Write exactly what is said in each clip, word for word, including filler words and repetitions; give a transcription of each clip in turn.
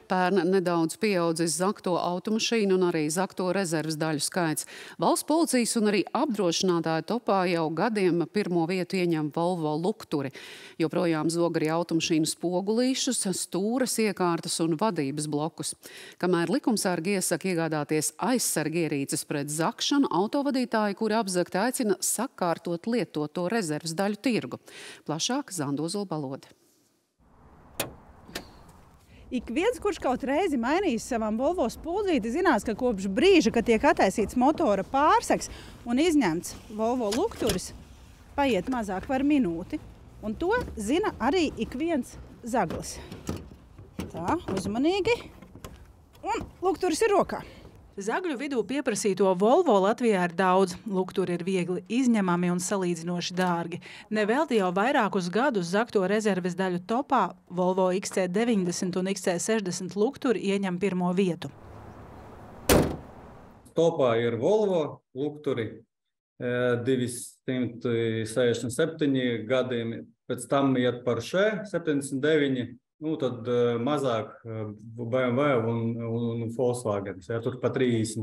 Pērn nedaudz pieaudzis zakto automašīnu un arī zakto rezerves daļu skaits. Valsts policijas un arī apdrošinātāju topā jau gadiem pirmo vietu ieņem Volvo lukturi. Joprojām zog arī automašīnu spogulīšus, stūres iekārtas un vadības blokus. Kamēr likumsargi iesaka iegādāties aizsargierīces pret zakšanu, autovadītāji, kuri apzakti, aicina sakārtot lietoto rezerves daļu tirgu. Plašāk Zandozola Balode. Ik viens, kurš kaut reizi mainījis savam Volvo spuldzīti, zinās, ka kopš brīža, kad tiek attaisīts motora pārsegs un izņemts Volvo lukturis, paiet mazāk par minūti. Un to zina arī ik viens zaglis. Tā, uzmanīgi. Un lukturis ir rokā. Zagļu vidū pieprasīto Volvo Latvijā ir daudz. Lukturi ir viegli izņemami un salīdzinoši dārgi. Nevelti jau vairākus gadus zakto rezerves daļu topā Volvo X C deviņdesmit un X C sešdesmit lukturi ieņem pirmo vietu. Topā ir Volvo lukturi divsimt sešdesmit septiņi gadiem, pēc tam iet par še septiņdesmit deviņi. Nu, tad uh, mazāk uh, B M W un, un, un Volkswagen, ja, tur pa trīsdesmit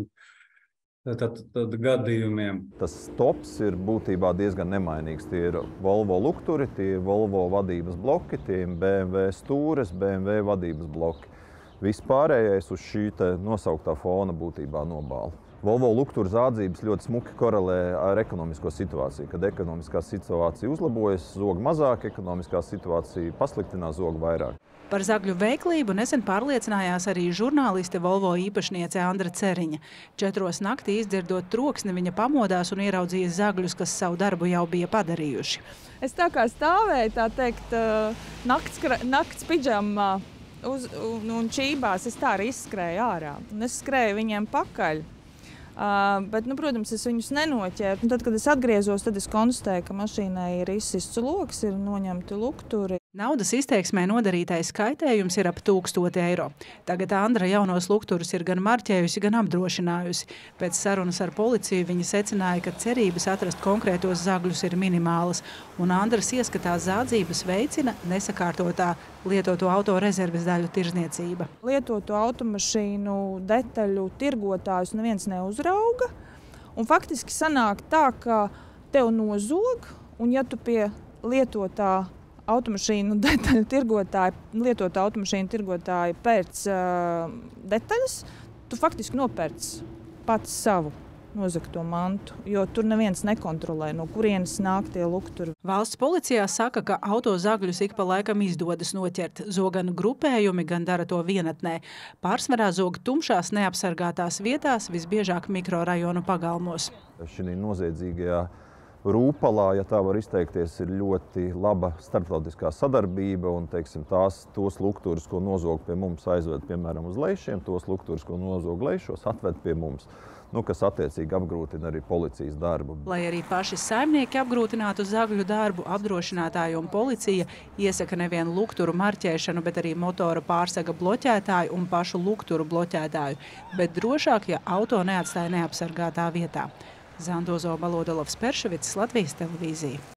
tad, tad gadījumiem. Tas tops ir būtībā diezgan nemainīgs. Tie ir Volvo lukturi, tie ir Volvo vadības bloki, tie ir B M W stūres, B M W vadības bloki. Viss pārējais uz šī te nosauktā fona būtībā nobāla. Volvo lukturu zādzības ļoti smuki korelē ar ekonomisko situāciju. Kad ekonomiskā situācija uzlabojas, zog mazāk, ekonomiskā situācija pasliktinās, zog vairāk. Par zagļu veiklību nesen pārliecinājās arī žurnāliste Volvo īpašniece Andra Ceriņa. Četros naktī izdzirdot troksni, viņa pamodās un ieraudzīja zagļus, kas savu darbu jau bija padarījuši. Es tā kā stāvēju, tā teikt, nakts, nakts pidžamā uz, un, un čībās, es tā arī izskrēju ārā. Un es skrēju viņiem pakaļ. Uh, bet, nu, protams, es viņus nenoķēru. Un tad, kad es atgriezos, tad es konstatēju, ka mašīnai ir izsists loks, ir noņemti lukturi. Naudas izteiksmē nodarītais kaitējums ir ap tūkstoti eiro. Tagad Andra jaunos lukturus ir gan marķējusi, gan apdrošinājusi. Pēc sarunas ar policiju viņa secināja, ka cerības atrast konkrētos zagļus ir minimālas. Un Andras ieskatā zādzības veicina nesakārtotā lietoto auto rezerves daļu tirzniecība. Lietoto automašīnu detaļu tirgotājus neviens neuzrauga. Un faktiski sanāk tā, ka tev nozog, un ja tu pie lietotā automašīnu detaļu tirgotāja, lietotā automašīnu tirgotāja pēc uh, detaļas, tu faktiski nopērc pats savu nozagto mantu, jo tur neviens nekontrolē, no kurienes nāk tie lukturi. Valsts policijā saka, ka auto zagļus ik pa laikam izdodas noķert. Zog gan grupējumi, gan dara to vienatnē. Pārsvarā zog tumšās neapsargātās vietās, visbiežāk mikrorajonu pagalmos. Šī noziedzīgajā rūpalā, ja tā var izteikties, ir ļoti laba starptautiskā sadarbība un, teiksim, tās, tos lukturus, ko nozog pie mums, aizved, piemēram, uz Leišiem, tos lukturus, ko nozog Leišos, atved pie mums, nu, kas attiecīgi apgrūtina arī policijas darbu. Lai arī paši saimnieki apgrūtinātu zagļu darbu, apdrošinātāji un policija iesaka nevienu lukturu marķēšanu, bet arī motora pārsega bloķētāju un pašu lukturu bloķētāju, bet drošāk, ja auto neatstāja neapsargātā vietā. Zandozola Balode, Latvijas televīzija.